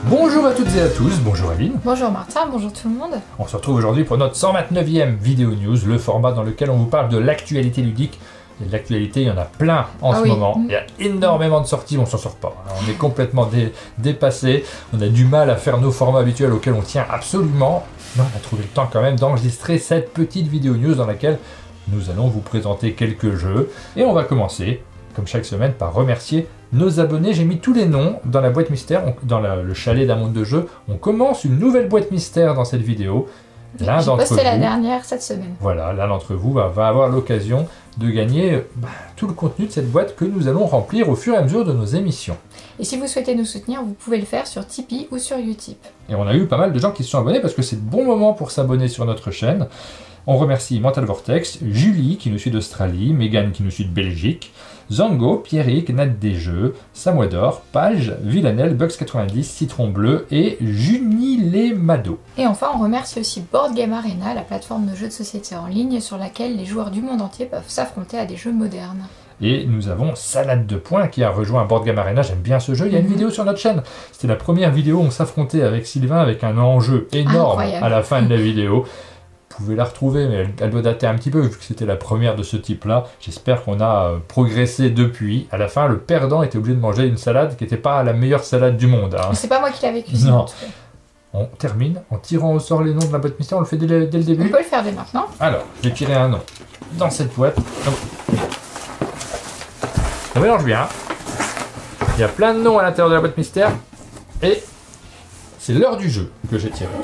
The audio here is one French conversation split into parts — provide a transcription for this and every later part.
Bonjour à toutes et à tous, bonjour Aline. Bonjour Martin, bonjour tout le monde. On se retrouve aujourd'hui pour notre 129e vidéo news, le format dans lequel on vous parle de l'actualité ludique. Et de l'actualité, il y en a plein en ce moment. Il y a énormément de sorties, on s'en sort pas. On est complètement dépassé. On a du mal à faire nos formats habituels auxquels on tient absolument. Mais on a trouvé le temps quand même d'enregistrer cette petite vidéo news dans laquelle nous allons vous présenter quelques jeux. Et on va commencer, comme chaque semaine, par remercier nos abonnés. J'ai mis tous les noms dans la boîte mystère, dans le chalet d'un monde de jeux. On commence une nouvelle boîte mystère dans cette vidéo. J'ai posté la dernière cette semaine. Voilà, l'un d'entre vous va avoir l'occasion de gagner tout le contenu de cette boîte que nous allons remplir au fur et à mesure de nos émissions. Et si vous souhaitez nous soutenir, vous pouvez le faire sur Tipeee ou sur Utip. Et on a eu pas mal de gens qui se sont abonnés parce que c'est le bon moment pour s'abonner sur notre chaîne. On remercie Mental Vortex, Julie qui nous suit d'Australie, Megan qui nous suit de Belgique, Zango, Pierrick, Nat des Jeux, Samoador, Page, Villanelle, Bugs90, Citron Bleu et Junilemado. Et enfin, on remercie aussi Board Game Arena, la plateforme de jeux de société en ligne sur laquelle les joueurs du monde entier peuvent s'affronter à des jeux modernes. Et nous avons Salade de Points qui a rejoint Board Game Arena. J'aime bien ce jeu. Il y a une vidéo sur notre chaîne. C'était la première vidéo où on s'affrontait avec Sylvain avec un enjeu énorme à la fin de la vidéo. Vous pouvez la retrouver, mais elle doit dater un petit peu vu que c'était la première de ce type-là. J'espère qu'on a progressé depuis. À la fin, le perdant était obligé de manger une salade qui n'était pas la meilleure salade du monde. Hein. C'est pas moi qui l'avais cuisinée. Non. On termine en tirant au sort les noms de la boîte mystère. On le fait dès le début. On peut le faire dès maintenant. Alors, je vais tirer un nom dans cette boîte. On mélange bien. Il y a plein de noms à l'intérieur de la boîte mystère. Et c'est l'heure du jeu que j'ai tiré.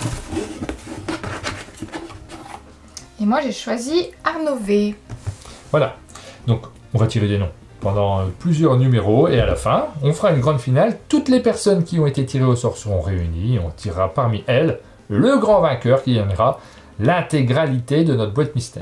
Et moi j'ai choisi Arnaud V. Voilà. Donc on va tirer des noms pendant plusieurs numéros. Et à la fin, on fera une grande finale. Toutes les personnes qui ont été tirées au sort seront réunies. On tirera parmi elles le grand vainqueur qui gagnera l'intégralité de notre boîte mystère.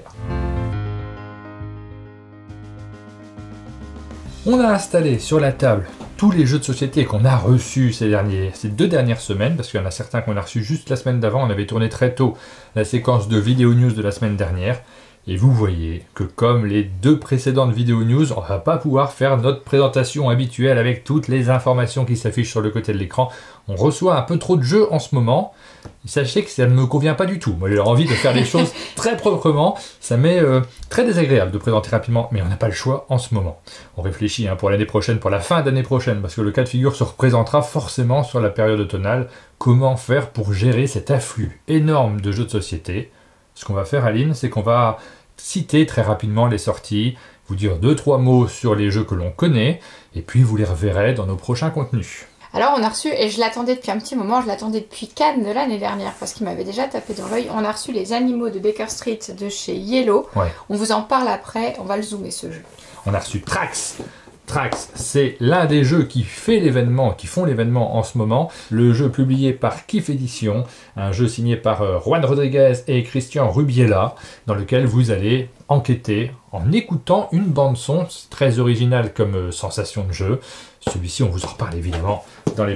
On a installé sur la table tous les jeux de société qu'on a reçus ces 2 dernières semaines, parce qu'il y en a certains qu'on a reçus juste la semaine d'avant. On avait tourné très tôt la séquence de vidéo news de la semaine dernière. Et vous voyez que comme les 2 précédentes vidéos news, on ne va pas pouvoir faire notre présentation habituelle avec toutes les informations qui s'affichent sur le côté de l'écran. On reçoit un peu trop de jeux en ce moment. Et sachez que ça ne me convient pas du tout. Moi j'ai envie de faire les choses très proprement. Ça m'est très désagréable de présenter rapidement, mais on n'a pas le choix en ce moment. On réfléchit pour l'année prochaine, pour la fin d'année prochaine, parce que le cas de figure se représentera forcément sur la période automnale. Comment faire pour gérer cet afflux énorme de jeux de société? Ce qu'on va faire, Aline, c'est qu'on va citer très rapidement les sorties, vous dire 2-3 mots sur les jeux que l'on connaît, et puis vous les reverrez dans nos prochains contenus. Alors on a reçu, et je l'attendais depuis un petit moment, je l'attendais depuis Cannes de l'année dernière, parce qu'il m'avait déjà tapé dans l'œil, on a reçu les animaux de Baker Street de chez Yellow. Ouais. On vous en parle après, on va le zoomer ce jeu. On a reçu Trax. Trax, c'est l'un des jeux qui font l'événement en ce moment. Le jeu publié par Kif Edition, un jeu signé par Juan Rodriguez et Christian Rubiela, dans lequel vous allez enquêter en écoutant une bande-son très originale comme sensation de jeu. Celui-ci, on vous en reparle évidemment dans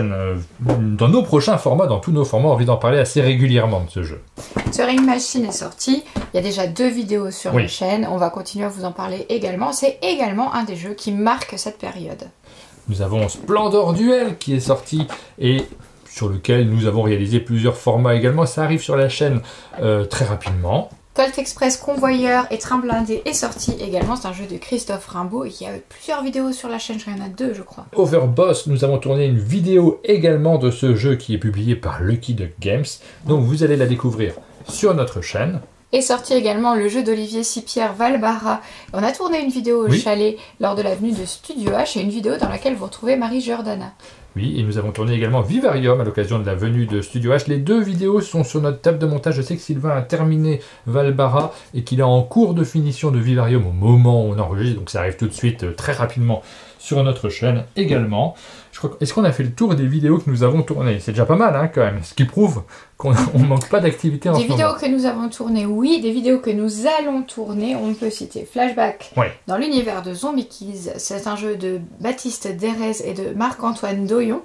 nos prochains formats, dans tous nos formats. On a envie d'en parler assez régulièrement de ce jeu. Turing Machine est sorti. Il y a déjà 2 vidéos sur la chaîne. On va continuer à vous en parler également. C'est également un des jeux qui marque cette période. Nous avons Splendor Duel qui est sorti et sur lequel nous avons réalisé plusieurs formats également. Ça arrive sur la chaîne très rapidement. Colt Express Convoyeur et Train Blindé est sorti également, c'est un jeu de Christophe Rimbaud et il y a plusieurs vidéos sur la chaîne, il y en a 2 je crois. Overboss, nous avons tourné une vidéo également de ce jeu qui est publié par Lucky Duck Games, donc vous allez la découvrir sur notre chaîne. Est sorti également le jeu d'Olivier Sipierre Valbara. On a tourné une vidéo au chalet lors de la venue de Studio H et une vidéo dans laquelle vous retrouvez Marie Giordana. Oui, et nous avons tourné également Vivarium à l'occasion de la venue de Studio H. Les 2 vidéos sont sur notre table de montage. Je sais que Sylvain a terminé Valbara et qu'il est en cours de finition de Vivarium au moment où on enregistre. Donc ça arrive tout de suite, très rapidement, sur notre chaîne également. Est-ce qu'on a fait le tour des vidéos que nous avons tournées? C'est déjà pas mal quand même, ce qui prouve qu'on ne manque pas d'activité en ce moment. Des vidéos que nous avons tournées, oui. Des vidéos que nous allons tourner, on peut citer Flashback dans l'univers de Zombie Kids. C'est un jeu de Baptiste Derez et de Marc-Antoine Doyon.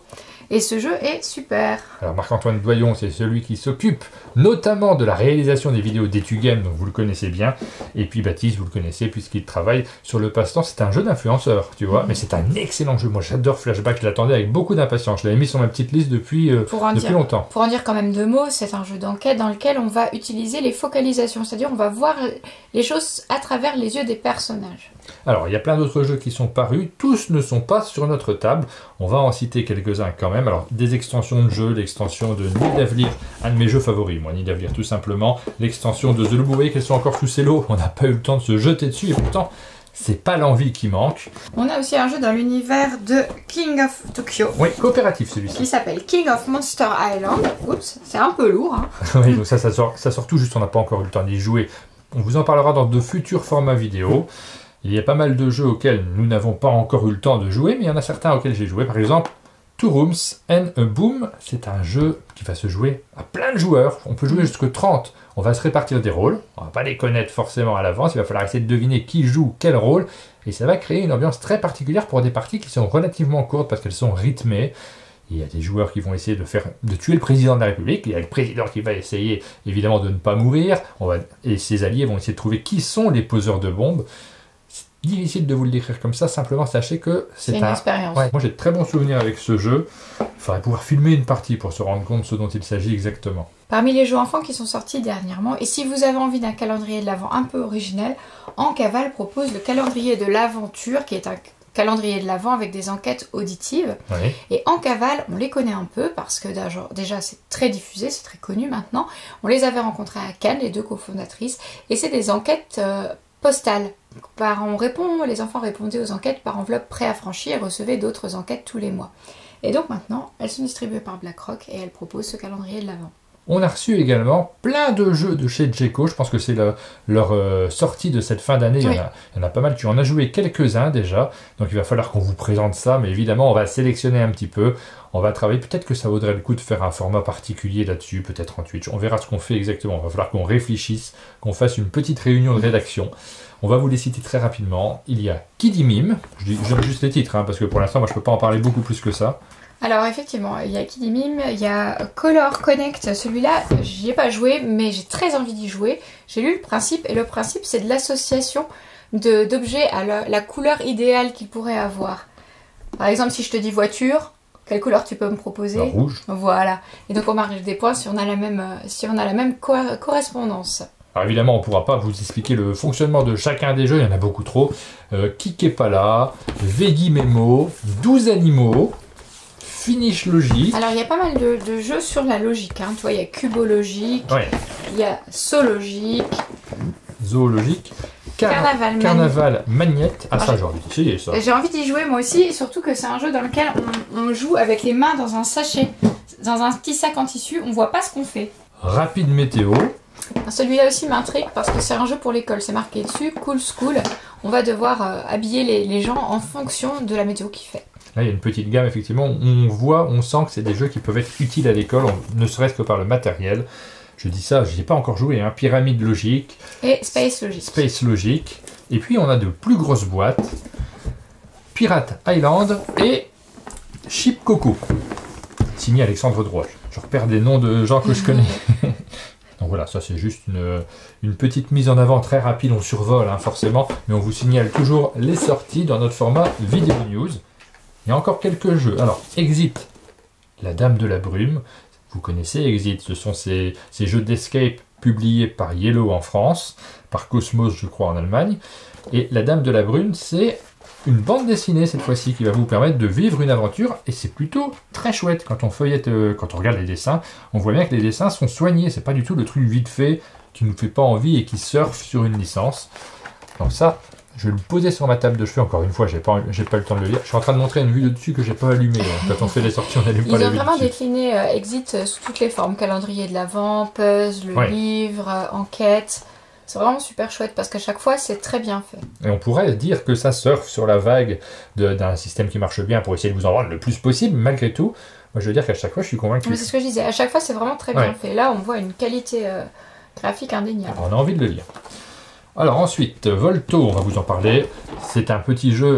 Et ce jeu est super. Alors Marc-Antoine Doyon, c'est celui qui s'occupe notamment de la réalisation des vidéos d'EtuGame, donc vous le connaissez bien. Et puis Baptiste, vous le connaissez puisqu'il travaille sur le passe-temps. C'est un jeu d'influenceur, tu vois, mais c'est un excellent jeu. Moi j'adore Flashback, je l'attendais avec beaucoup d'impatience. Je l'avais mis sur ma petite liste depuis longtemps. Pour en dire quand même deux mots, c'est un jeu d'enquête dans lequel on va utiliser les focalisations, c'est-à-dire on va voir les choses à travers les yeux des personnages. Alors, il y a plein d'autres jeux qui sont parus, tous ne sont pas sur notre table, on va en citer quelques-uns quand même. Alors, des extensions de jeux, l'extension de Nid d'Avenir, un de mes jeux favoris, moi, Nid d'Avenir tout simplement, l'extension de The Loop, vous voyez qu'elles sont encore sous ces lots, on n'a pas eu le temps de se jeter dessus, et pourtant, c'est pas l'envie qui manque. On a aussi un jeu dans l'univers de King of Tokyo. Oui, coopératif celui-ci. Qui s'appelle King of Monster Island. Oups, c'est un peu lourd. Hein. Oui, donc ça sort tout juste, on n'a pas encore eu le temps d'y jouer. On vous en parlera dans de futurs formats vidéo. Il y a pas mal de jeux auxquels nous n'avons pas encore eu le temps de jouer, mais il y en a certains auxquels j'ai joué. Par exemple, Two Rooms and a Boom, c'est un jeu qui va se jouer à plein de joueurs. On peut jouer jusqu'à 30. On va se répartir des rôles. On va pas les connaître forcément à l'avance. Il va falloir essayer de deviner qui joue quel rôle. Et ça va créer une ambiance très particulière pour des parties qui sont relativement courtes parce qu'elles sont rythmées. Il y a des joueurs qui vont essayer de tuer le président de la République. Il y a le président qui va essayer évidemment de ne pas mourir. Et ses alliés vont essayer de trouver qui sont les poseurs de bombes. Difficile de vous le décrire comme ça, simplement sachez que c'est une expérience. Ouais, moi j'ai de très bons souvenirs avec ce jeu. Il faudrait pouvoir filmer une partie pour se rendre compte de ce dont il s'agit exactement. Parmi les jeux enfants qui sont sortis dernièrement, et si vous avez envie d'un calendrier de l'Avent un peu original, Encaval propose le calendrier de l'aventure, qui est un calendrier de l'Avent avec des enquêtes auditives. Oui. Et Encaval, on les connaît un peu parce que déjà c'est très diffusé, c'est très connu maintenant. On les avait rencontrés à Cannes, les deux cofondatrices, et c'est des enquêtes postales. Les enfants répondaient aux enquêtes par enveloppe préaffranchie et recevaient d'autres enquêtes tous les mois. Et donc maintenant, elles sont distribuées par BlackRock et elles proposent ce calendrier de l'Avent. On a reçu également plein de jeux de chez Djeco. Je pense que c'est leur sortie de cette fin d'année. Oui. Il y en a pas mal. Tu en as joué quelques-uns déjà. Donc il va falloir qu'on vous présente ça. Mais évidemment, on va sélectionner un petit peu. On va travailler. Peut-être que ça vaudrait le coup de faire un format particulier là-dessus. Peut-être en Twitch. On verra ce qu'on fait exactement. Il va falloir qu'on réfléchisse, qu'on fasse une petite réunion de rédaction. On va vous les citer très rapidement. Il y a Kiddy Mime. Je donne juste les titres, parce que pour l'instant, moi, je peux pas en parler beaucoup plus que ça. Alors effectivement, il y a Kiddy Mime, il y a Color Connect, celui-là, j'y ai pas joué, mais j'ai très envie d'y jouer. J'ai lu le principe, et le principe c'est de l'association d'objets à la couleur idéale qu'ils pourraient avoir. Par exemple, si je te dis voiture, quelle couleur tu peux me proposer? Rouge. Voilà. Et donc on marque des points si on a la même correspondance. Alors évidemment, on ne pourra pas vous expliquer le fonctionnement de chacun des jeux, il y en a beaucoup trop. Kikepala, Veggie Memo, 12 animaux, Finish Logic. Alors il y a pas mal de jeux sur la logique, hein. Tu vois, il y a Cubologique, il y a Zoologique, Carnaval Magnette. Ah ça, j'ai envie d'essayer ça. J'ai envie d'y jouer moi aussi, et surtout que c'est un jeu dans lequel on joue avec les mains dans un sachet, dans un petit sac en tissu, on voit pas ce qu'on fait. Rapide Météo. Celui-là aussi m'intrigue parce que c'est un jeu pour l'école, c'est marqué dessus, Cool School. On va devoir habiller les gens en fonction de la météo qu'il fait. Là, il y a une petite gamme, effectivement. On sent que c'est des jeux qui peuvent être utiles à l'école, ne serait-ce que par le matériel. Je dis ça, je n'y ai pas encore joué. Hein. Pyramide Logique. Et Space Logic. Space Logic. Et puis, on a de plus grosses boîtes. Pirate Island et Chip Coco. Signé Alexandre Droit. Je repère des noms de gens que je connais. Donc voilà, ça c'est juste une petite mise en avant très rapide, on survole forcément, mais on vous signale toujours les sorties dans notre format Vidéo News. Il y a encore quelques jeux. Alors, Exit, La Dame de la Brume. Vous connaissez Exit, ce sont ces jeux d'escape publiés par Yellow en France, par Cosmos je crois en Allemagne. Et La Dame de la Brume, c'est une bande dessinée cette fois-ci qui va vous permettre de vivre une aventure, et c'est plutôt très chouette. Quand on feuillette, quand on regarde les dessins, on voit bien que les dessins sont soignés, c'est pas du tout le truc vite fait qui nous fait pas envie et qui surfe sur une licence. Donc ça, je vais le poser sur ma table de chevet, encore une fois, j'ai pas le temps de le lire. Je suis en train de montrer une vue de dessus que j'ai pas allumée. Quand on fait les sorties, on n'allume pas la vue. Ils ont vraiment décliné Exit sous toutes les formes, calendrier de l'Avent, puzzle, livre, enquête. C'est vraiment super chouette parce qu'à chaque fois, c'est très bien fait. Et on pourrait dire que ça surfe sur la vague d'un système qui marche bien pour essayer de vous en vendre le plus possible. Malgré tout, moi je veux dire qu'à chaque fois, je suis convaincu. Mais c'est ce que je disais. À chaque fois, c'est vraiment très bien fait. Là, on voit une qualité graphique indéniable. On a envie de le lire. Alors ensuite, Volto, on va vous en parler. C'est un petit jeu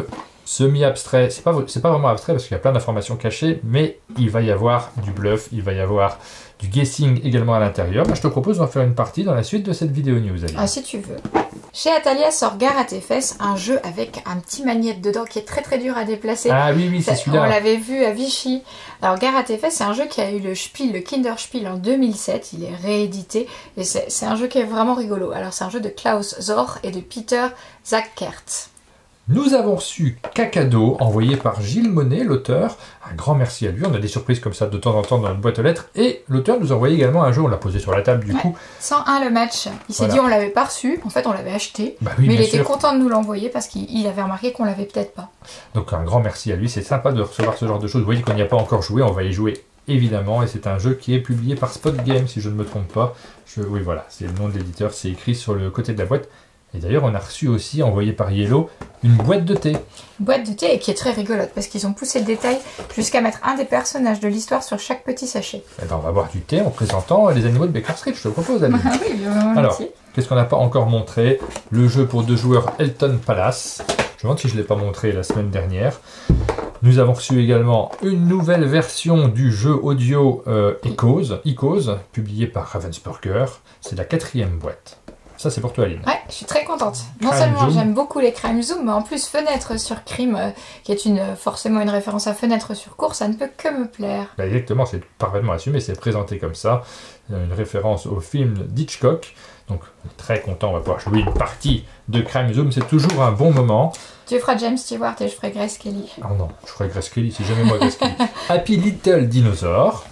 semi-abstrait. C'est pas vraiment abstrait parce qu'il y a plein d'informations cachées, mais il va y avoir du bluff, il va y avoir du guessing également à l'intérieur. Je te propose d'en faire une partie dans la suite de cette vidéo news. Ah, si tu veux. Chez Atalia sort Gare à tes fesses, un jeu avec un petit magnète dedans qui est très très dur à déplacer. Ah oui, c'est celui-là. On l'avait vu à Vichy. Alors Gare à tes fesses, c'est un jeu qui a eu le Kinderspiel en 2007. Il est réédité et c'est un jeu qui est vraiment rigolo. Alors c'est un jeu de Klaus Zor et de Peter Zackert. Nous avons reçu Cacado, envoyé par Gilles Monet, l'auteur. Un grand merci à lui. On a des surprises comme ça de temps en temps dans notre boîte aux lettres. Et l'auteur nous a envoyé également un jeu. On l'a posé sur la table du coup. 101 le match. Il s'est dit on l'avait pas reçu. En fait, on l'avait acheté. Oui, mais il était content de nous l'envoyer parce qu'il avait remarqué qu'on l'avait peut-être pas. Donc un grand merci à lui. C'est sympa de recevoir ce genre de choses. Vous voyez qu'on n'y a pas encore joué. On va y jouer évidemment. Et c'est un jeu qui est publié par Spot Game, si je ne me trompe pas. Oui, voilà. C'est le nom de l'éditeur. C'est écrit sur le côté de la boîte. Et d'ailleurs, on a reçu aussi, envoyé par Yellow, une boîte de thé. Une boîte de thé et qui est très rigolote parce qu'ils ont poussé le détail jusqu'à mettre un des personnages de l'histoire sur chaque petit sachet. Eh ben, on va boire du thé en présentant les animaux de Baker Street, je te propose, Aline. Oui, alors, qu'est-ce qu'on n'a pas encore montré? Le jeu pour 2 joueurs Elton Palace. Je me demande si je ne l'ai pas montré la semaine dernière. Nous avons reçu également une nouvelle version du jeu audio Icos, publié par Ravensburger. C'est la 4e boîte. Ça, c'est pour toi, Aline. Ouais, je suis très contente. Non seulement j'aime beaucoup les Crime Zoom, mais en plus Fenêtre sur Crime, qui est forcément une référence à Fenêtre sur cours, ça ne peut que me plaire. Exactement, c'est parfaitement assumé, c'est présenté comme ça. Une référence au film d'Hitchcock. Donc, très content, on va pouvoir jouer une partie de Crime Zoom, c'est toujours un bon moment. Tu feras James Stewart et je ferai Grace Kelly. Oh non, je ferai Grace Kelly, c'est jamais moi Grace Kelly. Happy Little Dinosaur.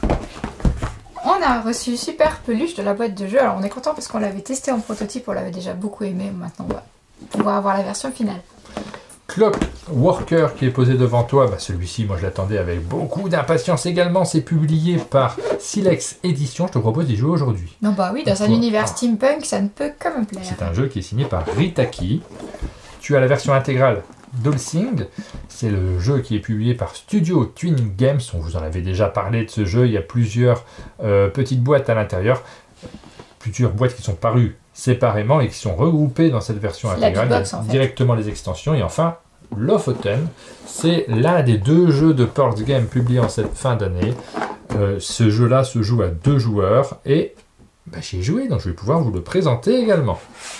On a reçu Super Peluche de la boîte de jeu. Alors on est content parce qu'on l'avait testé en prototype, on l'avait déjà beaucoup aimé. Maintenant on va pouvoir avoir la version finale. Clock Worker qui est posé devant toi, celui-ci moi je l'attendais avec beaucoup d'impatience également. C'est publié par Silex Édition. Je te propose d'y jouer aujourd'hui. Non oui, dans un univers steampunk, ça ne peut que me plaire. C'est un jeu qui est signé par Ritaki. Tu as la version intégrale Dolsing, c'est le jeu qui est publié par Studio Twin Games. On vous en avait déjà parlé de ce jeu. Il y a plusieurs petites boîtes à l'intérieur, plusieurs boîtes qui sont parues séparément et qui sont regroupées dans cette version intégrale. Il y a directement les extensions. Et enfin, Lofoten, c'est l'un des 2 jeux de Pearl Games publiés en cette fin d'année. Ce jeu-là se joue à 2 joueurs et j'y ai joué, donc je vais pouvoir vous le présenter également.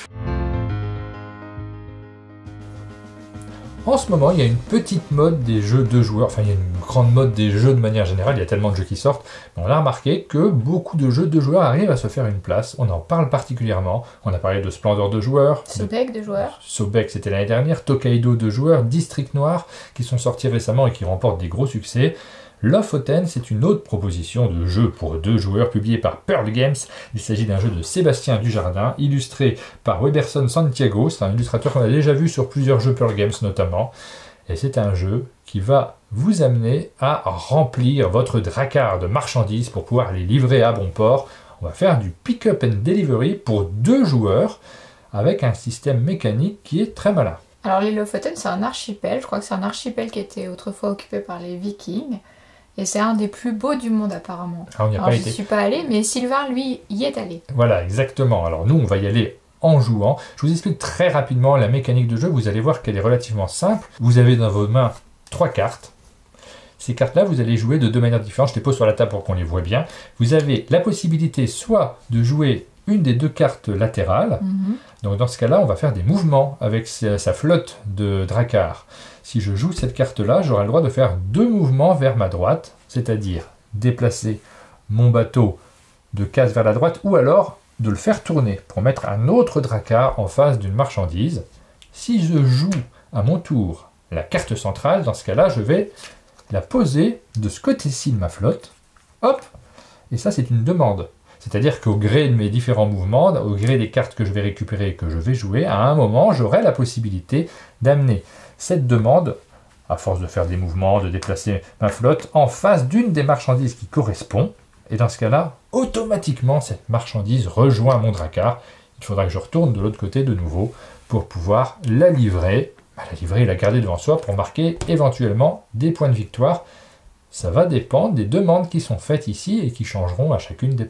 En ce moment, il y a une petite mode des jeux de joueurs, enfin il y a une grande mode des jeux de manière générale, il y a tellement de jeux qui sortent, mais on a remarqué que beaucoup de jeux de joueurs arrivent à se faire une place, on en parle particulièrement, on a parlé de Splendor de joueurs, Sobek de joueurs, Sobek c'était l'année dernière, Tokaido de joueurs, District Noir qui sont sortis récemment et qui remportent des gros succès. Lofoten, c'est une autre proposition de jeu pour 2 joueurs publié par Pearl Games. Il s'agit d'un jeu de Sébastien Dujardin, illustré par Weberson Santiago. C'est un illustrateur qu'on a déjà vu sur plusieurs jeux Pearl Games notamment. Et c'est un jeu qui va vous amener à remplir votre dracard de marchandises pour pouvoir les livrer à bon port. On va faire du pick-up and delivery pour 2 joueurs avec un système mécanique qui est très malin. Alors l'île Lofoten, c'est un archipel. Je crois que c'est un archipel qui était autrefois occupé par les Vikings. Et c'est un des plus beaux du monde apparemment. Alors, je ne suis pas allée, mais Sylvain, lui, y est allé. Voilà, exactement. Alors nous, on va y aller en jouant. Je vous explique très rapidement la mécanique de jeu. Vous allez voir qu'elle est relativement simple. Vous avez dans vos mains 3 cartes. Ces cartes-là, vous allez jouer de 2 manières différentes. Je les pose sur la table pour qu'on les voit bien. Vous avez la possibilité soit de jouer une des 2 cartes latérales. Donc dans ce cas-là, on va faire des mouvements avec sa flotte de dracars. Si je joue cette carte-là, j'aurai le droit de faire 2 mouvements vers ma droite, c'est-à-dire déplacer mon bateau de case vers la droite, ou alors de le faire tourner pour mettre un autre dracar en face d'une marchandise. Si je joue à mon tour la carte centrale, dans ce cas-là, je vais la poser de ce côté-ci de ma flotte. Hop! Et ça, c'est une demande. C'est-à-dire qu'au gré de mes différents mouvements, au gré des cartes que je vais récupérer et que je vais jouer, à un moment, j'aurai la possibilité d'amener cette demande, à force de faire des mouvements, de déplacer ma flotte, en face d'une des marchandises qui correspond. Et dans ce cas-là, automatiquement, cette marchandise rejoint mon dracar. Il faudra que je retourne de l'autre côté de nouveau pour pouvoir la livrer. Et la garder devant soi pour marquer éventuellement des points de victoire. Ça va dépendre des demandes qui sont faites ici et qui changeront à chacune des parties.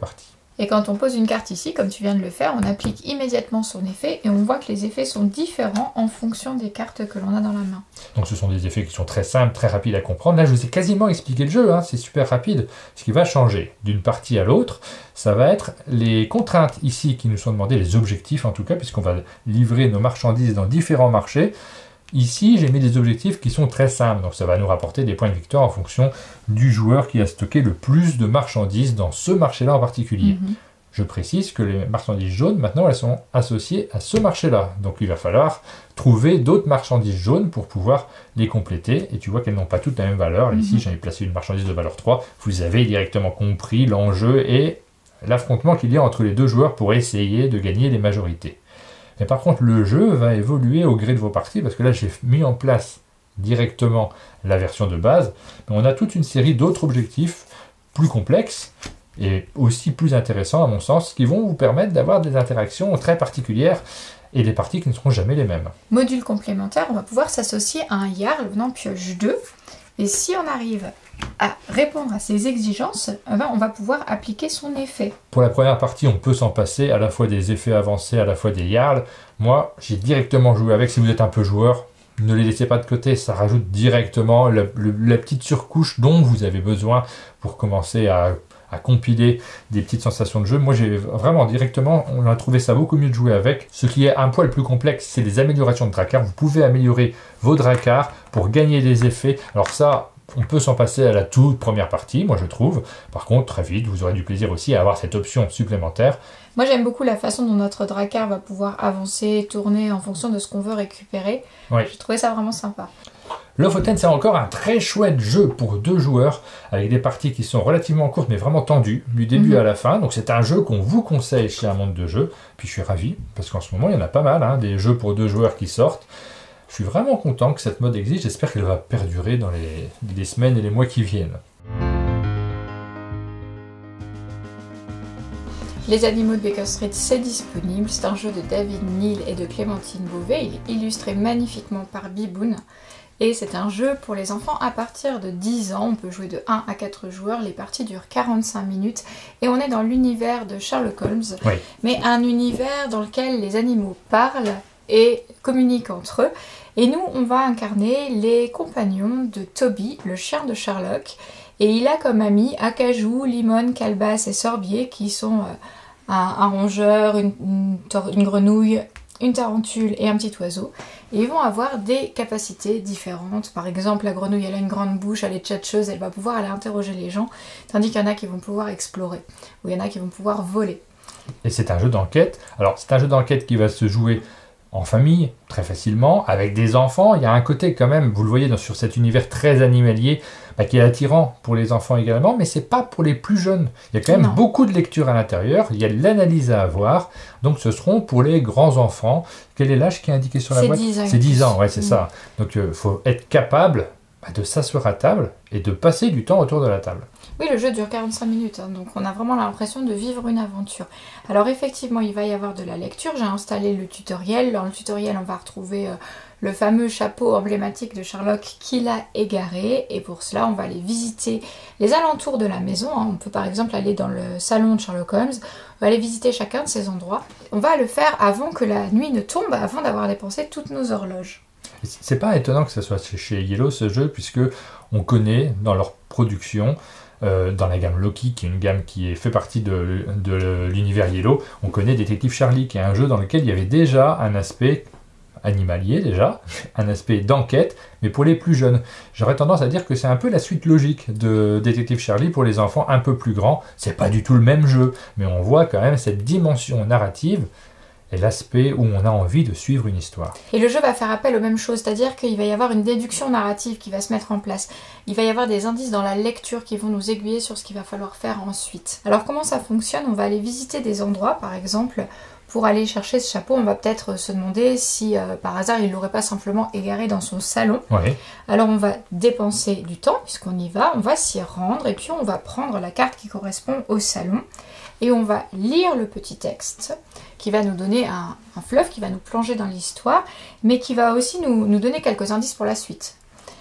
Et quand on pose une carte ici, comme tu viens de le faire, on applique immédiatement son effet et on voit que les effets sont différents en fonction des cartes que l'on a dans la main. Donc ce sont des effets qui sont très simples, très rapides à comprendre. Là, je vous ai quasiment expliqué le jeu, hein, c'est super rapide. Ce qui va changer d'une partie à l'autre, ça va être les contraintes ici qui nous sont demandées, les objectifs en tout cas, puisqu'on va livrer nos marchandises dans différents marchés. Ici, j'ai mis des objectifs qui sont très simples, donc ça va nous rapporter des points de victoire en fonction du joueur qui a stocké le plus de marchandises dans ce marché-là en particulier. Je précise que les marchandises jaunes, maintenant, elles sont associées à ce marché-là. Donc il va falloir trouver d'autres marchandises jaunes pour pouvoir les compléter. Et tu vois qu'elles n'ont pas toutes la même valeur. Ici, j'en ai placé une marchandise de valeur 3. Vous avez directement compris l'enjeu et l'affrontement qu'il y a entre les deux joueurs pour essayer de gagner les majorités. Mais par contre, le jeu va évoluer au gré de vos parties, parce que là, j'ai mis en place directement la version de base, mais on a toute une série d'autres objectifs plus complexes et aussi plus intéressants, à mon sens, qui vont vous permettre d'avoir des interactions très particulières et des parties qui ne seront jamais les mêmes. Module complémentaire, on va pouvoir s'associer à un Jarl venant pioche 2, et si on arrive à répondre à ces exigences, on va pouvoir appliquer son effet. Pour la première partie, on peut s'en passer, à la fois des effets avancés, à la fois des Jarls. Moi, j'ai directement joué avec. Si vous êtes un peu joueur, ne les laissez pas de côté, ça rajoute directement la petite surcouche dont vous avez besoin pour commencer à compiler des petites sensations de jeu. Moi, j'ai vraiment directement, on a trouvé ça beaucoup mieux de jouer avec. Ce qui est un poil plus complexe, c'est les améliorations de Drakkar. Vous pouvez améliorer vos Drakkar pour gagner des effets. Alors ça, on peut s'en passer à la toute première partie, moi je trouve. Par contre, très vite, vous aurez du plaisir aussi à avoir cette option supplémentaire. Moi j'aime beaucoup la façon dont notre Drakkar va pouvoir avancer, tourner en fonction de ce qu'on veut récupérer. Oui. J'ai trouvé ça vraiment sympa. Lofoten, c'est encore un très chouette jeu pour 2 joueurs, avec des parties qui sont relativement courtes, mais vraiment tendues, du début à la fin. Donc c'est un jeu qu'on vous conseille chez Un Monde de Jeux. Puis je suis ravi, parce qu'en ce moment, il y en a pas mal, hein, des jeux pour 2 joueurs qui sortent. Je suis vraiment content que cette mode existe, j'espère qu'elle va perdurer dans les semaines et les mois qui viennent. Les animaux de Baker Street, c'est disponible. C'est un jeu de David Neal et de Clémentine Beauvais. Il est illustré magnifiquement par Biboun. Et c'est un jeu pour les enfants à partir de 10 ans. On peut jouer de 1 à 4 joueurs. Les parties durent 45 minutes. Et on est dans l'univers de Sherlock Holmes. Oui. Mais un univers dans lequel les animaux parlent et communiquent entre eux. Et nous, on va incarner les compagnons de Toby, le chien de Sherlock. Et il a comme amis Acajou, Limone, Calebasse et Sorbier, qui sont un rongeur, une grenouille, une tarentule et un petit oiseau. Et ils vont avoir des capacités différentes. Par exemple, la grenouille, elle a une grande bouche, elle est tchatcheuse, elle va pouvoir aller interroger les gens. Tandis qu'il y en a qui vont pouvoir explorer, ou il y en a qui vont pouvoir voler. Et c'est un jeu d'enquête. Alors, c'est un jeu d'enquête qui va se jouer en famille, très facilement, avec des enfants. Il y a un côté quand même, vous le voyez sur cet univers très animalier, qui est attirant pour les enfants également, mais c'est pas pour les plus jeunes. Il y a quand même beaucoup de lecture à l'intérieur, il y a de l'analyse à avoir, donc ce seront pour les grands enfants. Quel est l'âge qui est indiqué sur la boîte ? 10 ans. C'est 10 ans, ouais, c'est ça. Donc il faut être capable de s'asseoir à table et de passer du temps autour de la table. Oui, le jeu dure 45 minutes, hein, donc on a vraiment l'impression de vivre une aventure. Alors effectivement, il va y avoir de la lecture. J'ai installé le tutoriel. Dans le tutoriel, on va retrouver le fameux chapeau emblématique de Sherlock qu'il a égaré. Et pour cela, on va aller visiter les alentours de la maison. Hein. On peut par exemple aller dans le salon de Sherlock Holmes. On va aller visiter chacun de ces endroits. On va le faire avant que la nuit ne tombe, avant d'avoir dépensé toutes nos horloges. C'est pas étonnant que ce soit chez Yellow ce jeu, puisque on connaît dans leur production, dans la gamme Loki, qui est une gamme qui fait partie de l'univers Yellow, on connaît Détective Charlie, qui est un jeu dans lequel il y avait déjà un aspect animalier, un aspect d'enquête, mais pour les plus jeunes. J'aurais tendance à dire que c'est un peu la suite logique de Détective Charlie pour les enfants un peu plus grands. C'est pas du tout le même jeu, mais on voit quand même cette dimension narrative et l'aspect où on a envie de suivre une histoire. Et le jeu va faire appel aux mêmes choses, c'est-à-dire qu'il va y avoir une déduction narrative qui va se mettre en place. Il va y avoir des indices dans la lecture qui vont nous aiguiller sur ce qu'il va falloir faire ensuite. Alors comment ça fonctionne ? On va aller visiter des endroits, par exemple, pour aller chercher ce chapeau. On va peut-être se demander si par hasard il ne l'aurait pas simplement égaré dans son salon. Oui. Alors on va dépenser du temps puisqu'on y va, on va s'y rendre et puis on va prendre la carte qui correspond au salon et on va lire le petit texte qui va nous donner un fleuve, qui va nous plonger dans l'histoire, mais qui va aussi nous donner quelques indices pour la suite.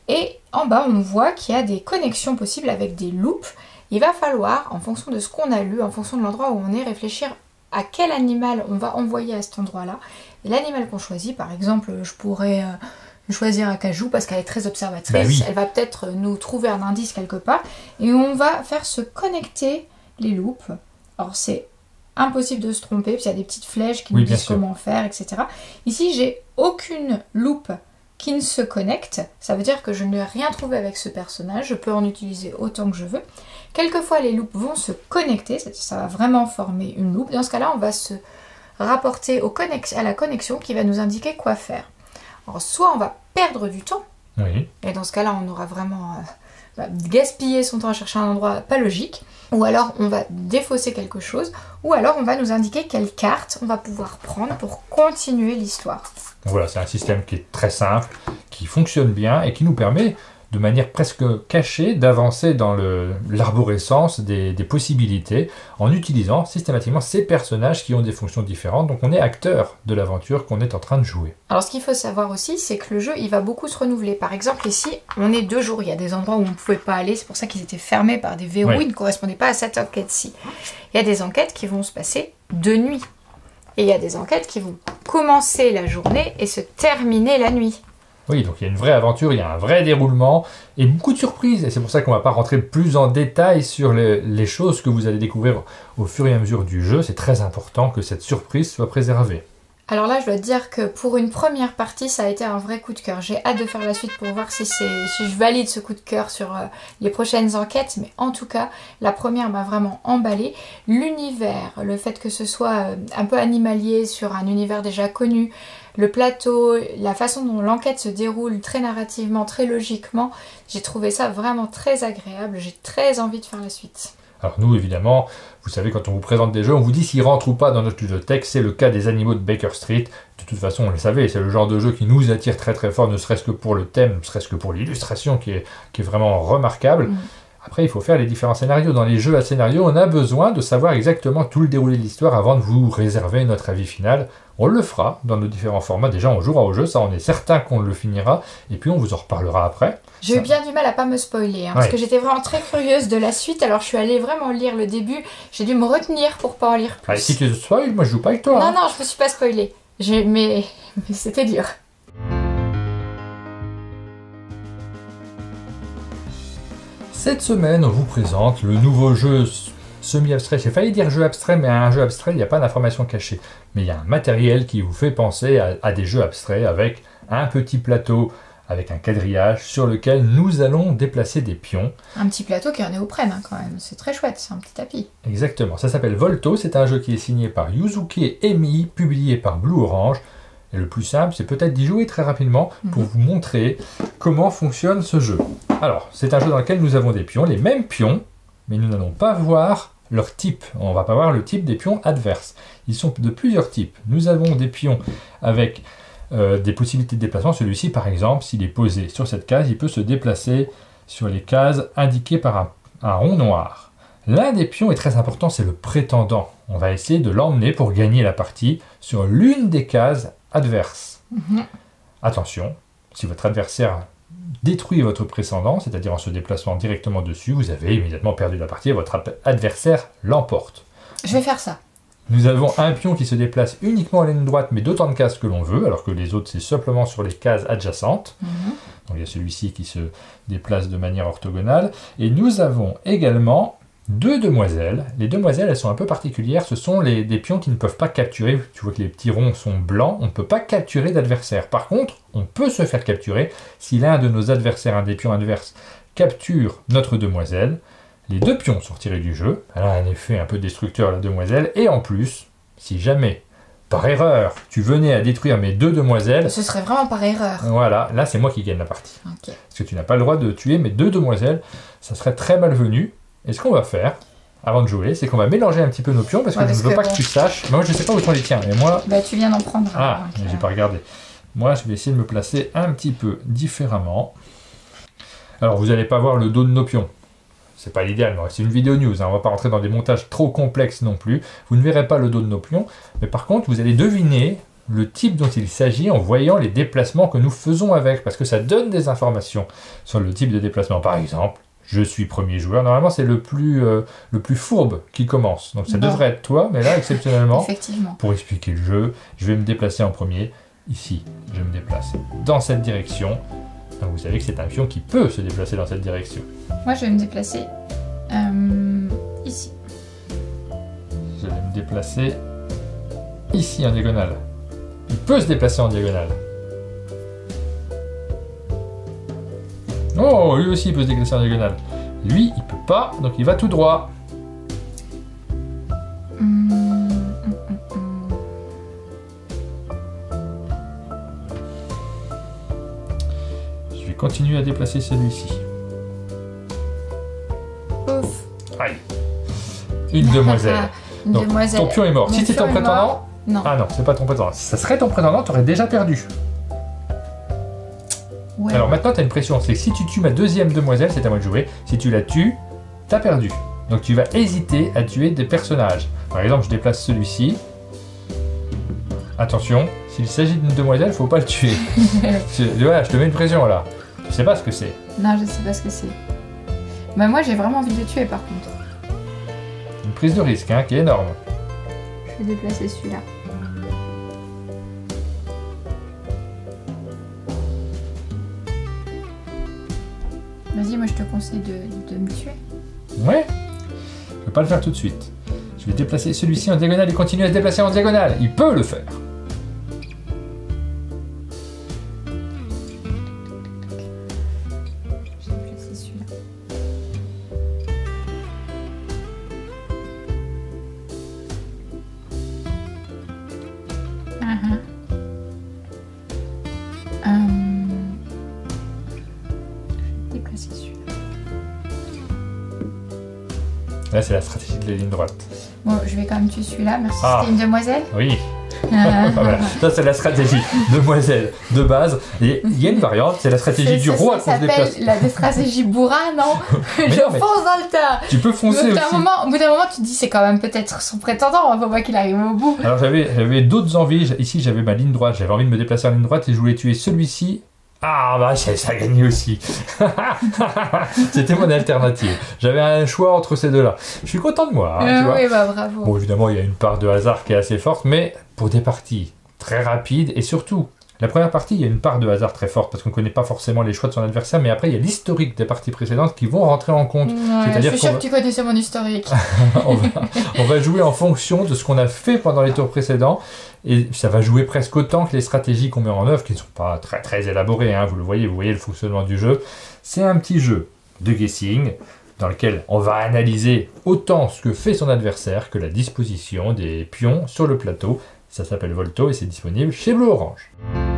Et en bas, on voit qu'il y a des connexions possibles avec des loupes. Il va falloir, en fonction de ce qu'on a lu, en fonction de l'endroit où on est, réfléchir à quel animal on va envoyer à cet endroit-là. Et l'animal qu'on choisit, par exemple, je pourrais choisir Acajou parce qu'elle est très observatrice. Bah oui. Elle va peut-être nous trouver un indice quelque part. Et on va faire se connecter les loupes. Alors c'est impossible de se tromper, puis il y a des petites flèches qui nous disent comment faire, etc. Ici, j'ai aucune loupe qui ne se connecte. Ça veut dire que je n'ai rien trouvé avec ce personnage. Je peux en utiliser autant que je veux. Quelquefois, les loupes vont se connecter. Ça va vraiment former une loupe. Dans ce cas-là, on va se rapporter à la connexion qui va nous indiquer quoi faire. Alors, soit on va perdre du temps. Oui. Et dans ce cas-là, on aura vraiment gaspillé son temps à chercher un endroit pas logique. Ou alors on va défausser quelque chose, ou alors on va nous indiquer quelle carte on va pouvoir prendre pour continuer l'histoire. Voilà, c'est un système qui est très simple, qui fonctionne bien et qui nous permet de manière presque cachée d'avancer dans l'arborescence des possibilités en utilisant systématiquement ces personnages qui ont des fonctions différentes. Donc on est acteur de l'aventure qu'on est en train de jouer. Alors ce qu'il faut savoir aussi, c'est que le jeu il va beaucoup se renouveler. Par exemple ici, on est 2 jours, il y a des endroits où on ne pouvait pas aller, c'est pour ça qu'ils étaient fermés par des verrous, ils ne correspondaient pas à cette enquête-ci. Il y a des enquêtes qui vont se passer de nuit. Et il y a des enquêtes qui vont commencer la journée et se terminer la nuit. Oui, donc il y a une vraie aventure, il y a un vrai déroulement et beaucoup de surprises. Et c'est pour ça qu'on ne va pas rentrer plus en détail sur les choses que vous allez découvrir au fur et à mesure du jeu. C'est très important que cette surprise soit préservée. Alors là, je dois te dire que pour une première partie, ça a été un vrai coup de cœur. J'ai hâte de faire la suite pour voir si je valide ce coup de cœur sur les prochaines enquêtes. Mais en tout cas, la première m'a vraiment emballée. L'univers, le fait que ce soit un peu animalier sur un univers déjà connu, le plateau, la façon dont l'enquête se déroule très narrativement, très logiquement, j'ai trouvé ça vraiment très agréable. J'ai très envie de faire la suite. Alors nous, évidemment, vous savez, quand on vous présente des jeux, on vous dit s'ils rentrent ou pas dans notre ludothèque. C'est le cas des animaux de Baker Street. De toute façon, on le savait, c'est le genre de jeu qui nous attire très très fort, ne serait-ce que pour le thème, ne serait-ce que pour l'illustration qui est vraiment remarquable. Après, il faut faire les différents scénarios. Dans les jeux à scénario, on a besoin de savoir exactement tout le déroulé de l'histoire avant de vous réserver notre avis final. On le fera dans nos différents formats. Déjà, on jouera au jeu, ça on est certain qu'on le finira. Et puis, on vous en reparlera après. J'ai eu bien du mal à pas me spoiler, parce que j'étais vraiment très curieuse de la suite. Alors, je suis allée vraiment lire le début. J'ai dû me retenir pour pas en lire plus. Si tu te spoil, moi je joue pas avec toi. Non, je me suis pas spoilée. Mais c'était dur. Cette semaine, on vous présente le nouveau jeu semi-abstrait. J'ai failli dire jeu abstrait, mais un jeu abstrait, il n'y a pas d'information cachée. Mais il y a un matériel qui vous fait penser à des jeux abstraits avec un petit plateau, avec un quadrillage sur lequel nous allons déplacer des pions. Un petit plateau qui est en néoprène quand même, c'est très chouette, c'est un petit tapis. Exactement, ça s'appelle Volto, c'est un jeu qui est signé par Yuzuki Emi, publié par Blue Orange. Et le plus simple, c'est peut-être d'y jouer très rapidement pour vous montrer comment fonctionne ce jeu. Alors, c'est un jeu dans lequel nous avons des pions, les mêmes pions, mais nous n'allons pas voir leur type. On ne va pas voir le type des pions adverses. Ils sont de plusieurs types. Nous avons des pions avec des possibilités de déplacement. Celui-ci, par exemple, s'il est posé sur cette case, il peut se déplacer sur les cases indiquées par un rond noir. L'un des pions est très important, c'est le prétendant. On va essayer de l'emmener pour gagner la partie sur l'une des cases adverses. Attention, si votre adversaire détruit votre prétendant, c'est-à-dire en se déplaçant directement dessus, vous avez immédiatement perdu la partie et votre adversaire l'emporte. Je vais faire ça. Nous avons un pion qui se déplace uniquement en ligne droite, mais d'autant de cases que l'on veut, alors que les autres, c'est simplement sur les cases adjacentes. Donc il y a celui-ci qui se déplace de manière orthogonale. Et nous avons également deux demoiselles. Les demoiselles, elles sont un peu particulières. Ce sont des pions qui ne peuvent pas capturer. Tu vois que les petits ronds sont blancs. On ne peut pas capturer d'adversaire. Par contre, on peut se faire capturer si l'un de nos adversaires, un des pions adverses, capture notre demoiselle. Les deux pions sont retirés du jeu. Elle a un effet un peu destructeur, la demoiselle. Et en plus, si jamais, par erreur, tu venais à détruire mes deux demoiselles... Ce serait vraiment par erreur. Voilà, là c'est moi qui gagne la partie. Parce que tu n'as pas le droit de tuer mes deux demoiselles. Ça serait très malvenu. Et ce qu'on va faire, avant de jouer, c'est qu'on va mélanger un petit peu nos pions, parce que je ne veux pas que tu saches. Mais moi je ne sais pas où sont les tiens. Et moi... Bah tu viens d'en prendre. Ah, mais j'ai pas regardé. Moi je vais essayer de me placer un petit peu différemment. Alors vous n'allez pas voir le dos de nos pions. C'est pas l'idéal, c'est une vidéo news, on va pas rentrer dans des montages trop complexes non plus. Vous ne verrez pas le dos de nos pions, mais par contre, vous allez deviner le type dont il s'agit en voyant les déplacements que nous faisons avec, parce que ça donne des informations sur le type de déplacement. Par exemple, je suis premier joueur, normalement c'est le plus fourbe qui commence, donc ça devrait être toi, mais là exceptionnellement, effectivement, pour expliquer le jeu, je vais me déplacer en premier, ici, je me déplace dans cette direction, donc vous savez que c'est un pion qui peut se déplacer dans cette direction. Moi je vais me déplacer ici. Je vais me déplacer ici en diagonale. Il peut se déplacer en diagonale. Oh, lui aussi il peut se déplacer en diagonale. Lui, il peut pas, donc il va tout droit. Je vais continuer à déplacer celui-ci. Ouf. Aïe. Une demoiselle. Une Donc, demoiselle. ton pion est mort. Mon Si c'est ton pion est prétendant... mort. Non. Ah non, c'est pas ton prétendant. Si ça serait ton prétendant, t'aurais déjà perdu. Ouais. Alors maintenant, t'as une pression. C'est que si tu tues ma deuxième demoiselle, c'est à moi de jouer. Si tu la tues, t'as perdu. Donc tu vas hésiter à tuer des personnages. Par exemple, je déplace celui-ci. Attention, s'il s'agit d'une demoiselle, faut pas le tuer. Voilà, je te mets une pression là. Tu sais pas ce que c'est. Non, je sais pas ce que c'est. Bah moi, j'ai vraiment envie de le tuer par contre. Une prise de risque, hein, qui est énorme. Je vais déplacer celui-là. Vas-y, moi je te conseille de me tuer. Ouais. Je vais pas le faire tout de suite. Je vais déplacer celui-ci en diagonale et continuer à se déplacer en diagonale. Il peut le faire. Je vais déplacer celui-là. Je vais déplacer celui-là. Là, c'est la stratégie de la ligne droite. Bon, je vais quand même tuer celui-là. Merci. Ah. C'était une demoiselle. Oui. Voilà. Ça, c'est la stratégie demoiselle de base. Et il y a une variante, c'est la stratégie du roi qu'on se déplace. Ça s'appelle la stratégie bourrin, non? Mais Je non, mais fonce dans le tas. tu peux foncer Au aussi. bout d'un moment, tu te dis c'est quand même peut-être son prétendant. Faut pas qu'il arrive au bout. Alors j'avais d'autres envies. Ici, j'avais ma ligne droite. J'avais envie de me déplacer en ligne droite et je voulais tuer celui-ci. Ah bah ça a gagné aussi. C'était mon alternative. J'avais un choix entre ces deux-là. Je suis content de moi. Hein, tu vois. Oui, bah bravo. Bon, évidemment, il y a une part de hasard qui est assez forte, mais pour des parties très rapides et surtout, la première partie, il y a une part de hasard très forte parce qu'on ne connaît pas forcément les choix de son adversaire, mais après, il y a l'historique des parties précédentes qui vont rentrer en compte. Ouais, C'est-à-dire je suis sûre que tu connaissais mon historique. on va jouer en fonction de ce qu'on a fait pendant les tours précédents et ça va jouer presque autant que les stratégies qu'on met en œuvre qui ne sont pas très, très élaborées, hein, vous voyez le fonctionnement du jeu. C'est un petit jeu de guessing dans lequel on va analyser autant ce que fait son adversaire que la disposition des pions sur le plateau. Ça s'appelle Volto et c'est disponible chez Bleu Orange.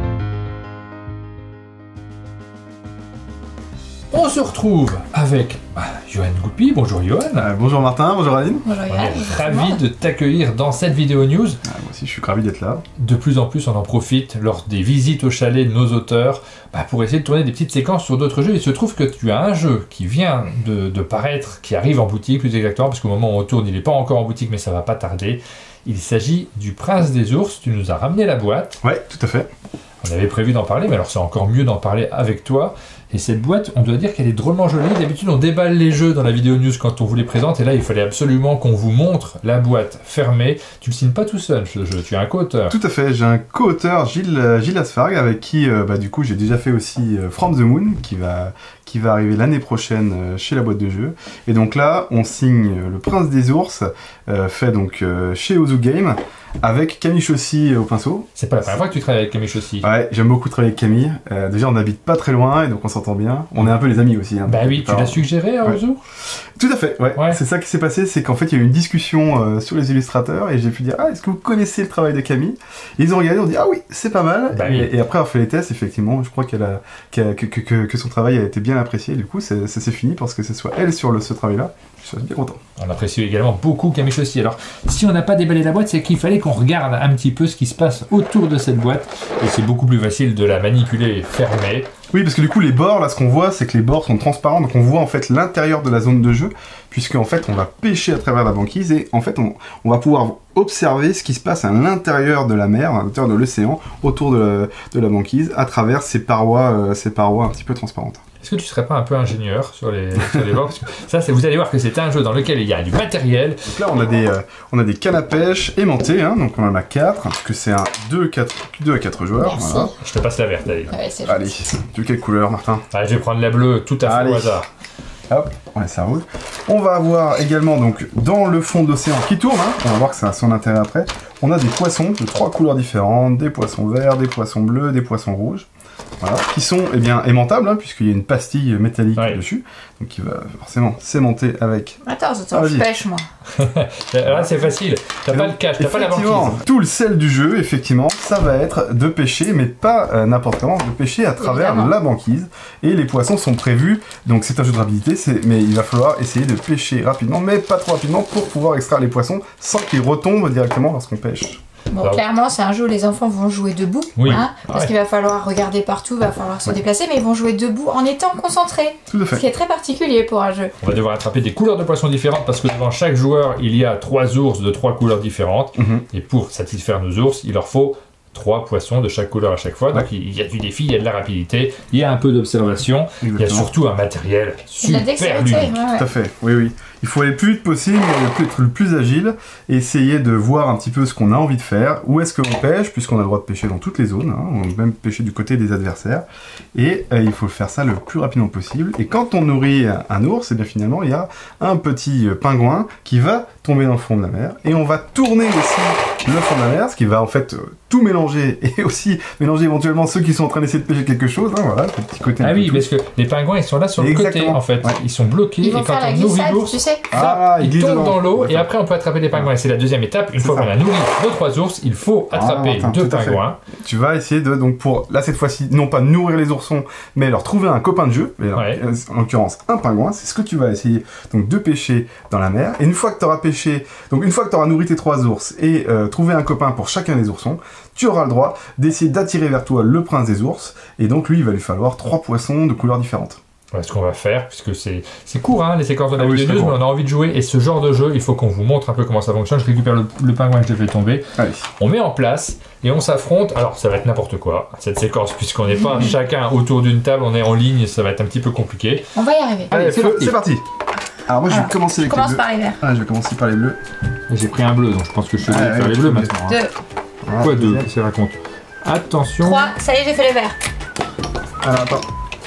On se retrouve avec Johan Goupy. Bonjour Johan. Bonjour Martin, bonjour Aline. Bonjour, On Yann. est ravis de t'accueillir dans cette vidéo news. Moi aussi je suis ravi d'être là. De plus en plus, on en profite lors des visites au chalet de nos auteurs pour essayer de tourner des petites séquences sur d'autres jeux. Il se trouve que tu as un jeu qui vient de paraître, qui arrive en boutique plus exactement, parce qu'au moment où on tourne, il n'est pas encore en boutique, mais ça va pas tarder. Il s'agit du Prince des Ours. Tu nous as ramené la boîte. Ouais, tout à fait. On avait prévu d'en parler, mais alors c'est encore mieux d'en parler avec toi. Et cette boîte, on doit dire qu'elle est drôlement jolie. D'habitude, on déballe les jeux dans la vidéo news quand on vous les présente. Et là, il fallait absolument qu'on vous montre la boîte fermée. Tu le signes pas tout seul, ce jeu. Tu es un co-auteur. Tout à fait. J'ai un co-auteur, Gilles Asfarg, avec qui, du coup, j'ai déjà fait aussi From the Moon, qui va arriver l'année prochaine chez la boîte de jeux. Et donc là, on signe Le Prince des Ours, fait donc chez Ozu Game, avec Camille Chaussy au pinceau. C'est pas la première fois que tu travailles avec Camille Chaussy. Ouais, j'aime beaucoup travailler avec Camille. Déjà, on n'habite pas très loin, et donc on s'entend bien. On est un peu les amis aussi. Hein, bah oui, tu l'as suggéré à Ozu ? Tout à fait, ouais. C'est ça qui s'est passé, c'est qu'en fait, il y a eu une discussion sur les illustrateurs, et j'ai pu dire, est-ce que vous connaissez le travail de Camille ? Et ils ont regardé, on dit, oui, c'est pas mal. Bah oui. Et après avoir fait les tests, effectivement, je crois que son travail a été bien bien apprécié. Du coup, ça c'est fini parce que ce soit elle sur ce travail-là. Je suis bien content. On apprécie également beaucoup Camille aussi. Alors, si on n'a pas déballé la boîte, c'est qu'il fallait qu'on regarde un petit peu ce qui se passe autour de cette boîte. Et c'est beaucoup plus facile de la manipuler fermée. Oui, parce que du coup, les bords, là, ce qu'on voit, c'est que les bords sont transparents. Donc, on voit en fait l'intérieur de la zone de jeu, puisqu'en fait, on va pêcher à travers la banquise et en fait, on va pouvoir observer ce qui se passe à l'intérieur de la mer, à l'intérieur de l'océan, autour de la banquise, à travers ces parois un petit peu transparentes. Est-ce que tu serais pas un peu ingénieur sur les bords? Parce que ça, vous allez voir que c'est un jeu dans lequel il y a du matériel. Donc là, on a des cannes à pêche aimantées, hein, donc on en a 4, parce que c'est un 2 à 4 joueurs. Merci. Voilà. Je te passe la verte, allez. Ouais, c'est Allez, gentil. de quelle couleur, Martin? Allez, je vais prendre la bleue tout à fait Allez. au hasard. Hop, ouais, ça roule. On va avoir également, donc, dans le fond d'océan qui tourne, hein, on va voir que ça a son intérêt après, on a des poissons de 3 couleurs différentes, des poissons verts, des poissons bleus, des poissons rouges. Voilà, qui sont eh bien aimantables, hein, puisqu'il y a une pastille métallique dessus, donc qui va forcément s'aimanter avec. Attends, je pêche moi. Là, c'est facile. T'as pas le cache, t'as pas la banquise. Tout le sel du jeu, effectivement, ça va être de pêcher, mais pas n'importe comment, de pêcher à travers la banquise. Et les poissons sont prévus, donc c'est un jeu de rapidité, mais il va falloir essayer de pêcher rapidement, mais pas trop rapidement, pour pouvoir extraire les poissons sans qu'ils retombent directement lorsqu'on pêche. Bon, clairement, c'est un jeu où les enfants vont jouer debout, hein, parce qu'il va falloir regarder partout, il va falloir se déplacer, mais ils vont jouer debout en étant concentrés. Tout à fait. Ce qui est très particulier pour un jeu. On va devoir attraper des couleurs de poissons différentes parce que devant chaque joueur, il y a 3 ours de 3 couleurs différentes. Et pour satisfaire nos ours, il leur faut 3 poissons de chaque couleur à chaque fois. Donc il y a du défi, il y a de la rapidité, il y a un peu d'observation, il y a surtout un matériel super ludique. Tout à fait, oui. Il faut aller le plus vite possible, être le plus agile, et essayer de voir un petit peu ce qu'on a envie de faire, où est-ce qu'on pêche, puisqu'on a le droit de pêcher dans toutes les zones, hein, on peut même pêcher du côté des adversaires, et il faut faire ça le plus rapidement possible. Et quand on nourrit un ours, et bien finalement il y a un petit pingouin qui va tomber dans le fond de la mer, et on va tourner aussi le fond de la mer, ce qui va en fait tout mélanger, et aussi mélanger éventuellement ceux qui sont en train d'essayer de pêcher quelque chose, hein, voilà, le petit côté. Ah oui, parce que les pingouins ils sont là sur le côté en fait, ils sont bloqués, ils vont et quand faire on nourrit l'ours, tu sais. ils tombent dans l'eau et après on peut attraper les pingouins. C'est la deuxième étape. Une fois qu'on a nourri 2-3 ours, il faut attraper 2 pingouins. Tu vas essayer de, donc pour, là cette fois-ci, non pas nourrir les oursons, mais leur trouver un copain de jeu, en l'occurrence un pingouin, c'est ce que tu vas essayer donc de pêcher dans la mer. Et une fois que tu auras pêché, donc une fois que tu auras nourri tes 3 ours et trouvé un copain pour chacun des oursons, tu auras le droit d'essayer d'attirer vers toi le prince des ours. Et donc lui, il va lui falloir 3 poissons de couleurs différentes. Voilà ce qu'on va faire, puisque c'est court, hein, les séquences de la vidéo news, mais on a envie de jouer, et ce genre de jeu, il faut qu'on vous montre un peu comment ça fonctionne. Je récupère le pingouin que j'ai fait tomber, on met en place, et on s'affronte. Alors, ça va être n'importe quoi, cette séquence, puisqu'on n'est pas chacun autour d'une table, on est en ligne, et ça va être un petit peu compliqué. On va y arriver. Allez, c'est parti. Alors moi, je vais commencer avec les bleus. Par les verts. Je vais commencer par les bleus. J'ai pris un bleu, donc je pense que je suis obligé de faire les bleus maintenant. 2. Quoi 2? Qu'est-ce qu'elle raconte? Attention. 3, ça y est, j'ai fait les verts. Alors, attends.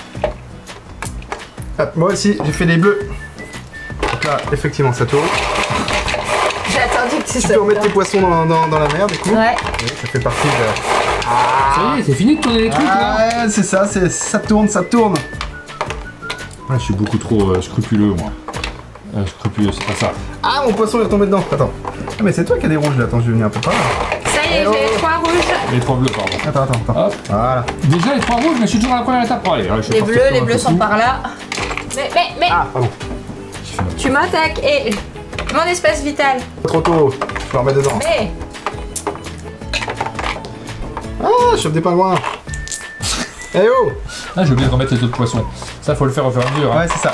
Hop, moi aussi, j'ai fait les bleus. Donc là, effectivement, ça tourne. J'ai attendu que tu Tu peux remettre tes poissons dans la mer, du coup. Ouais. Oui, ça fait partie de... Ça y est, c'est fini de tourner les trucs là. C'est ça, ça tourne, ça tourne. Je suis beaucoup trop scrupuleux, moi. Scrupuleux, c'est pas ça. Ah, mon poisson il est tombé dedans. Attends. Ah, mais c'est toi qui as des rouges là. Attends, je vais venir un peu par là. Ça y est, j'ai les 3 rouges. Les 3 bleus, pardon. Attends. Hop. Voilà. Déjà les 3 rouges, mais je suis toujours à la première étape. Allez, les bleus sont par là. Mais. Ah, pardon. Tu m'attaques et mon espace vital. Trop tôt. Je peux remettre dedans. Mais. Ah, je chope des pingouins. Eh oh. Ah, j'ai oublié de remettre les autres poissons. Ça, faut le faire au fur et à mesure. Ouais, c'est ça.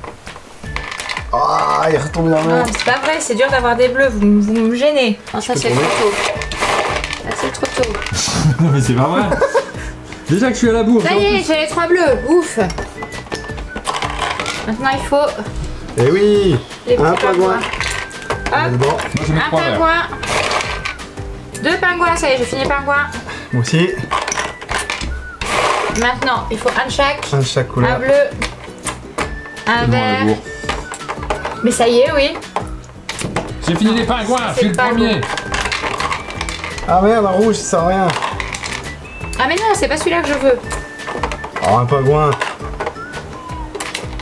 Ah, il est retombé dans l'eau. C'est pas vrai, c'est dur d'avoir des bleus, vous me gênez. Ah, ça c'est trop tôt. Ça c'est trop tôt. Non mais c'est pas vrai. Déjà que je suis à la bourre. Ça y est, j'ai les 3 bleus, ouf. Maintenant il faut... Eh oui. Les un petits pingouin. Hop, Un pingouin. 2 pingouins, ça y est, j'ai fini pingouin. Moi aussi. Maintenant, il faut un de chaque. Un de chaque couleur. Un bleu. Un vert. Mais ça y est, oui. J'ai fini les pingouins, je suis le premier. Ah merde, un rouge, ça sert à rien. Ah mais non, c'est pas celui-là que je veux. Oh, un pingouin.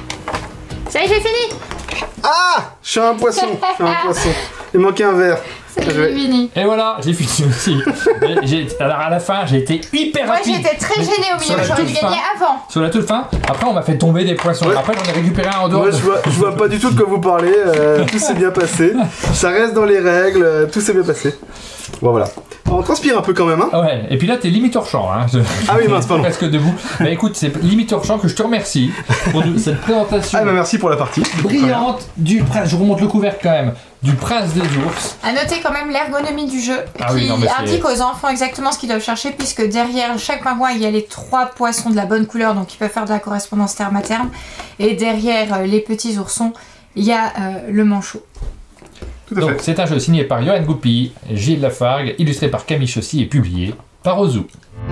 Ça y est, j'ai fini. Ah, je suis un poisson. Il manquait un vert. C'est fini. Et voilà, j'ai fini aussi. Alors à la fin, j'ai été hyper Moi rapide. j'étais très gênée au milieu, j'aurais dû gagner avant. Sur la toute fin, après on m'a fait tomber des poissons. Ouais. Après j'en ai récupéré un en dehors. Moi, je vois pas du tout de quoi vous parlez. Tout s'est bien passé. Ça reste dans les règles. Tout s'est bien passé. Bon, voilà. On transpire un peu quand même, hein. Ouais, et puis là t'es limite hors champ. Hein. Ah oui, mince, pardon. Presque debout. Mais écoute, c'est limite hors champ que je te remercie pour cette présentation Ah bah merci pour la partie. brillante du prince. Je remonte le couvercle quand même. Du prince des ours. À noter quand même l'ergonomie du jeu Ah qui oui, non, mais c'est- indique aux enfants exactement ce qu'ils doivent chercher puisque derrière chaque pingouin il y a les 3 poissons de la bonne couleur donc ils peuvent faire de la correspondance terme à terme et derrière les petits oursons il y a le manchot. Tout à Donc fait. c'est un jeu signé par Johan Goupil, Gilles Lafargue, illustré par Camille Chaussy et publié par Ozu.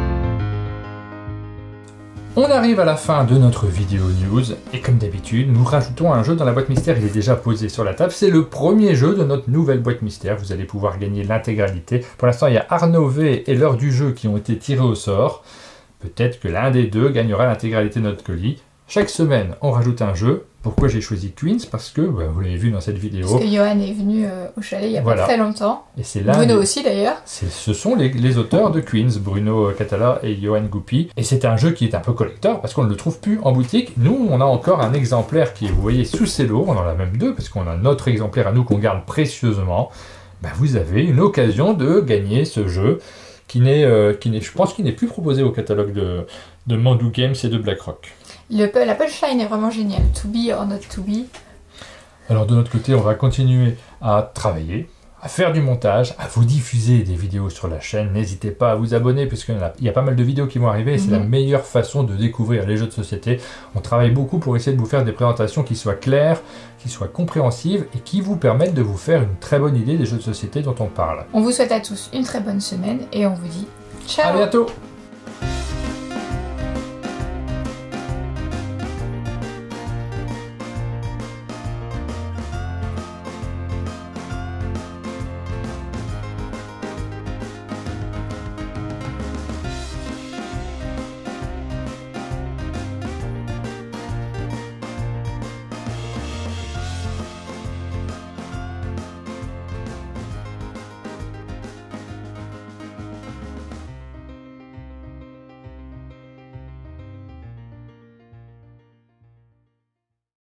On arrive à la fin de notre vidéo news et comme d'habitude nous rajoutons un jeu dans la boîte mystère, il est déjà posé sur la table, c'est le premier jeu de notre nouvelle boîte mystère, vous allez pouvoir gagner l'intégralité. Pour l'instant il y a Arnaud V et l'heure du jeu qui ont été tirés au sort, peut-être que l'un des deux gagnera l'intégralité de notre colis. Chaque semaine on rajoute un jeu. Pourquoi j'ai choisi Queens? Parce que, vous l'avez vu dans cette vidéo, Parce que Johan est venu au chalet il y a Voilà. pas très longtemps. et c'est là. Bruno aussi d'ailleurs. Ce sont les auteurs de Queens, Bruno Catala et Johan Goupil. Et c'est un jeu qui est un peu collector parce qu'on ne le trouve plus en boutique. Nous, on a encore un exemplaire qui est, vous voyez, sous cello. On en a même deux parce qu'on a notre exemplaire à nous qu'on garde précieusement. Vous avez une occasion de gagner ce jeu qui n'est, je pense qu'il n'est plus proposé au catalogue de Mandou Games et de BlackRock. La punchline est vraiment géniale. To be or not to be. Alors de notre côté, on va continuer à travailler, à faire du montage, à vous diffuser des vidéos sur la chaîne. N'hésitez pas à vous abonner puisqu'il y a pas mal de vidéos qui vont arriver et c'est la meilleure façon de découvrir les jeux de société. On travaille beaucoup pour essayer de vous faire des présentations qui soient claires, qui soient compréhensives et qui vous permettent de vous faire une très bonne idée des jeux de société dont on parle. On vous souhaite à tous une très bonne semaine et on vous dit ciao. À bientôt!